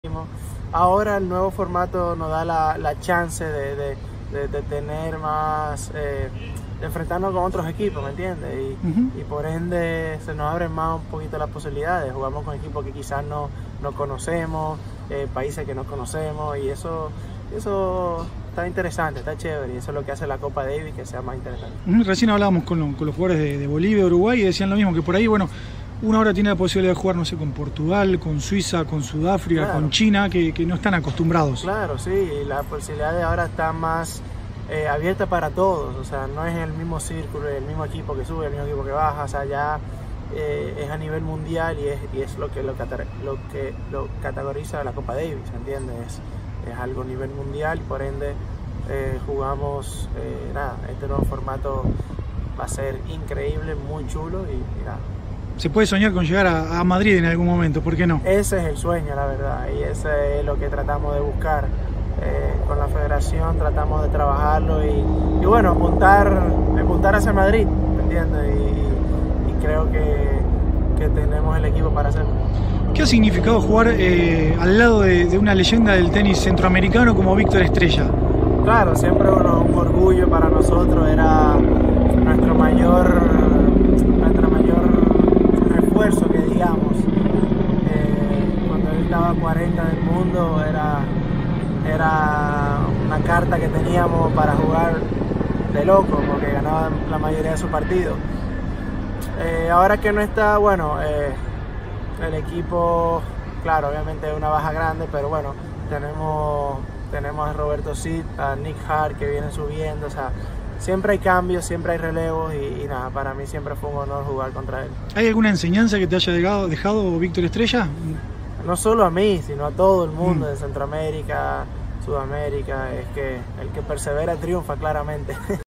Ahora el nuevo formato nos da la chance de tener más, de enfrentarnos con otros equipos, ¿me entiendes? Y por ende se nos abren más un poquito las posibilidades. Jugamos con equipos que quizás no conocemos, países que no conocemos, y eso está interesante, está chévere, y eso es lo que hace la Copa Davis que sea más interesante. Recién hablábamos con los jugadores de Bolivia, Uruguay, y decían lo mismo, que por ahí, bueno, uno ahora tiene la posibilidad de jugar, no sé, con Portugal, con Suiza, con Sudáfrica, claro, con China, que no están acostumbrados. Claro, sí, y la posibilidad de ahora está más abierta para todos, o sea, no es el mismo círculo, el mismo equipo que sube, el mismo equipo que baja, o sea, ya es a nivel mundial, y es lo que lo categoriza la Copa Davis, ¿entiendes? Es algo a nivel mundial, y por ende jugamos, este nuevo formato va a ser increíble, muy chulo, y nada. Se puede soñar con llegar a Madrid en algún momento, ¿por qué no? Ese es el sueño, la verdad, y ese es lo que tratamos de buscar. Con la federación tratamos de trabajarlo y bueno, apuntar hacia Madrid, ¿me entiendes? Y creo que tenemos el equipo para hacerlo. ¿Qué ha significado jugar al lado de una leyenda del tenis centroamericano como Víctor Estrella? Claro, siempre un orgullo para nosotros, era nuestro mayor refuerzo, que digamos. Cuando él estaba 40 del mundo, era una carta que teníamos para jugar de loco, porque ganaba la mayoría de sus partidos. Ahora que no está, bueno, el equipo, claro, obviamente es una baja grande, pero bueno, tenemos a Roberto Cid, a Nick Hart, que vienen subiendo, o sea, siempre hay cambios, siempre hay relevos, y nada, para mí siempre fue un honor jugar contra él. ¿Hay alguna enseñanza que te haya dejado Víctor Estrella? No solo a mí, sino a todo el mundo de Centroamérica, Sudamérica, es que el que persevera triunfa, claramente.